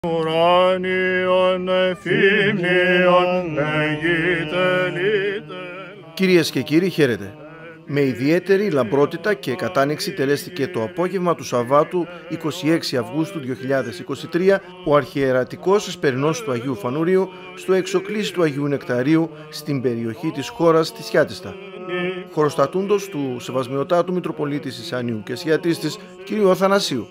Κυρίες και κύριοι, χαίρετε. Με ιδιαίτερη λαμπρότητα και κατάνοιξη τελέστηκε το απόγευμα του Σαββάτου 26 Αυγούστου 2023 ο Αρχιερατικός Εσπερινός του Αγίου Φανούριου στο εξοκλήσι του Αγίου Νεκταρίου στην περιοχή της χώρας της Σιάτιστα. Χωροστατούντος του Σεβασμιωτάτου Μητροπολίτης Ισανίου και Σιατίστης κ. Αθανασίου.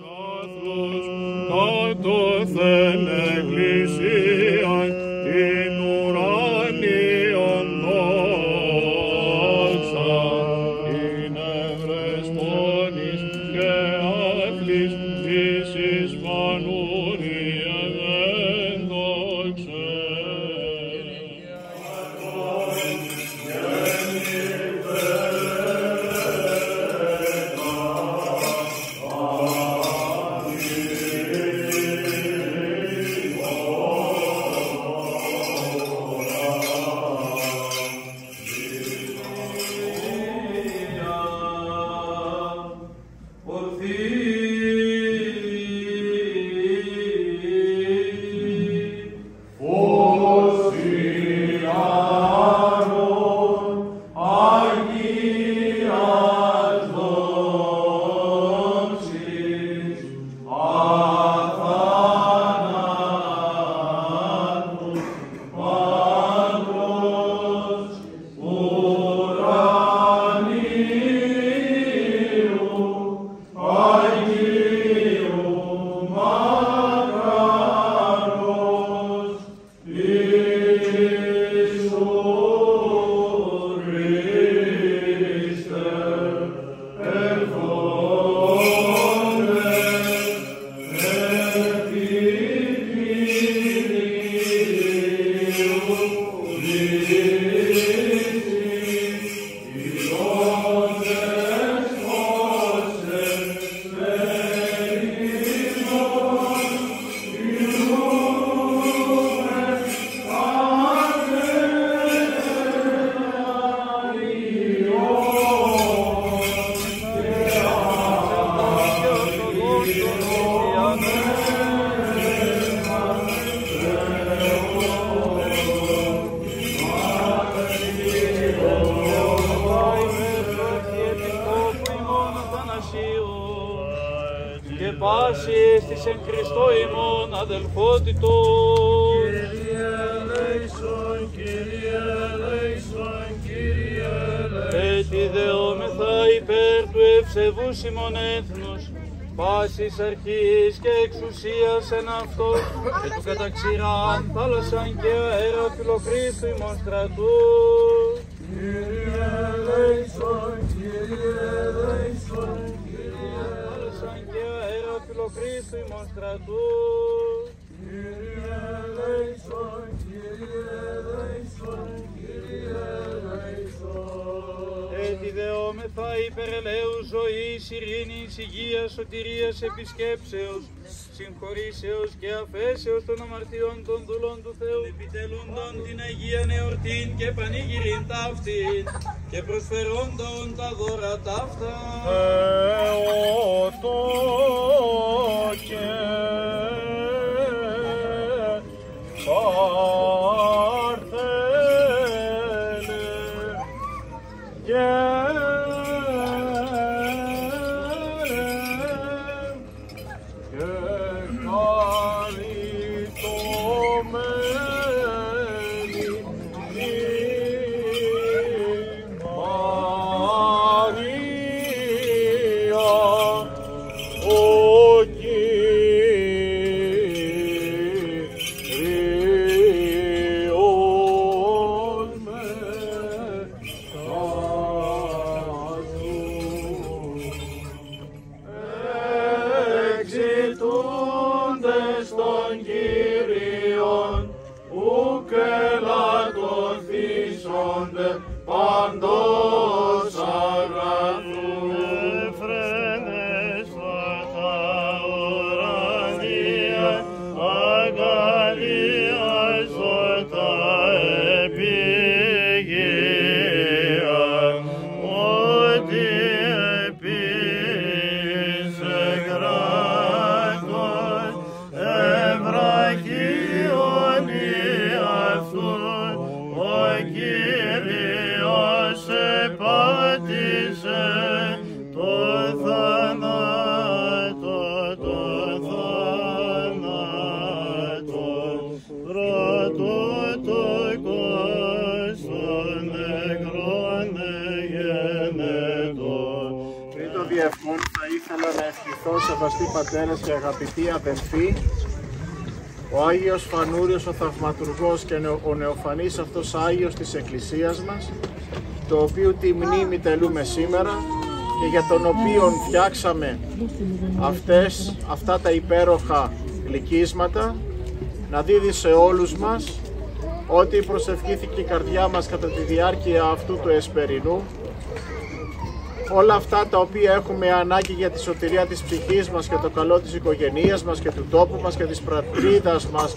Και πάση της εν Χριστώ ημών αδελφότητος. Κύριε ελέησον, Κύριε ελέησον, Κύριε ελέησον. Ετιδεόμεθα υπέρ του ευσεβούς ημών έθνους, πάσης αρχής και εξουσίας εν αυτό, και του καταξηράν θάλασσαν και αέρα φιλοκρίστου ημών στρατού. Κύριε ελέησον, Κύριε ελέησον, φιλοκρίστου ημών στρατού. Κύριε ελέησον, Κύριε ελέησον, Κύριε ελέησον. Ετιδεόμεθα υπερελαίους ζωής, ειρήνης, υγείας, σωτηρίας, επισκέψεως, συγχωρήσεως και αφέσεως των αμαρτιών των δούλων του Θεού, επιτελούντων την Αγία Εορτήν και πανήγυριν ταύτην και προσφερόντων τα δώρα ταύτα. Παντός αγαθού εφραίνες τα ουρανία, αγκαλίας τα επίγεια, ότι επίσε κράτος εβραϊκός καθώς σεβαστοί πατέρες και αγαπητοί αδελφοί, ο Άγιος Φανούριος, ο Θαυματουργός και ο νεοφανής αυτός Άγιος της Εκκλησίας μας, το οποίο τη μνήμη τελούμε σήμερα και για τον οποίο φτιάξαμε αυτά τα υπέροχα γλυκίσματα, να δίδει σε όλους μας ό,τι προσευχήθηκε η καρδιά μας κατά τη διάρκεια αυτού του εσπερινού, όλα αυτά τα οποία έχουμε ανάγκη για τη σωτηρία της ψυχής μας και το καλό της οικογένειας μας και του τόπου μας και της πατρίδας μας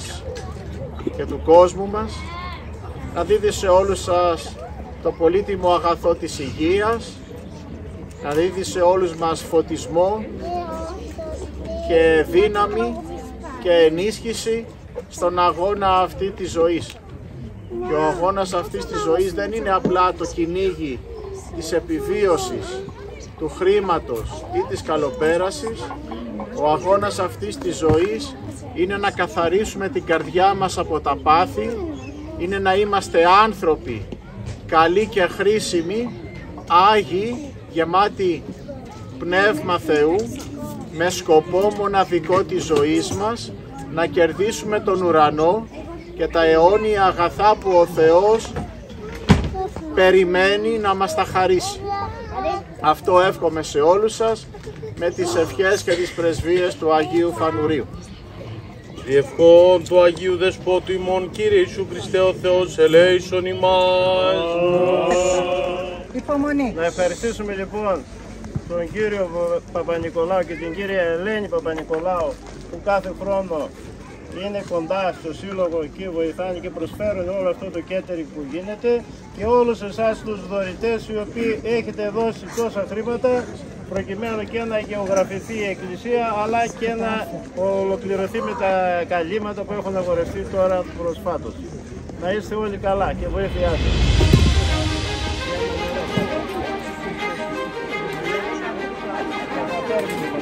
και του κόσμου μας, να δίδει σε όλους σας το πολύτιμο αγαθό της υγείας, να δίδει σε όλους μας φωτισμό και δύναμη και ενίσχυση στον αγώνα αυτή της ζωής. Και ο αγώνας αυτής της ζωής δεν είναι απλά το κυνήγι της επιβίωσης, του χρήματος ή της καλοπέρασης. Ο αγώνας αυτής της ζωής είναι να καθαρίσουμε την καρδιά μας από τα πάθη, είναι να είμαστε άνθρωποι καλοί και χρήσιμοι, άγιοι, γεμάτοι πνεύμα Θεού, με σκοπό μοναδικό της ζωής μας να κερδίσουμε τον ουρανό και τα αιώνια αγαθά που ο Θεός περιμένει να μας τα χαρίσει. Αυτό εύχομαι σε όλους σας με τις ευχές και τις πρεσβείες του Αγίου Φανουρίου. Διευχών του Αγίου Δεσπότου ημών, Κύριε Ιησού Χριστέ ο Θεός, ελέησον ημάς. Υπομονή. Να ευχαριστήσουμε λοιπόν τον κύριο Παπα-Νικολάου και την κυρία Ελένη Παπα-Νικολάου που κάθε χρόνο είναι κοντά στο σύλλογο και βοηθάνε και προσφέρουν όλο αυτό το catering που γίνεται, και όλους εσάς τους δωρητές οι οποίοι έχετε δώσει τόσα χρήματα προκειμένου και να γεωγραφηθεί η Εκκλησία αλλά και να ολοκληρωθεί με τα καλύματα που έχουν αγορευτεί τώρα προσφάτως. Να είστε όλοι καλά και βοήθειά σας.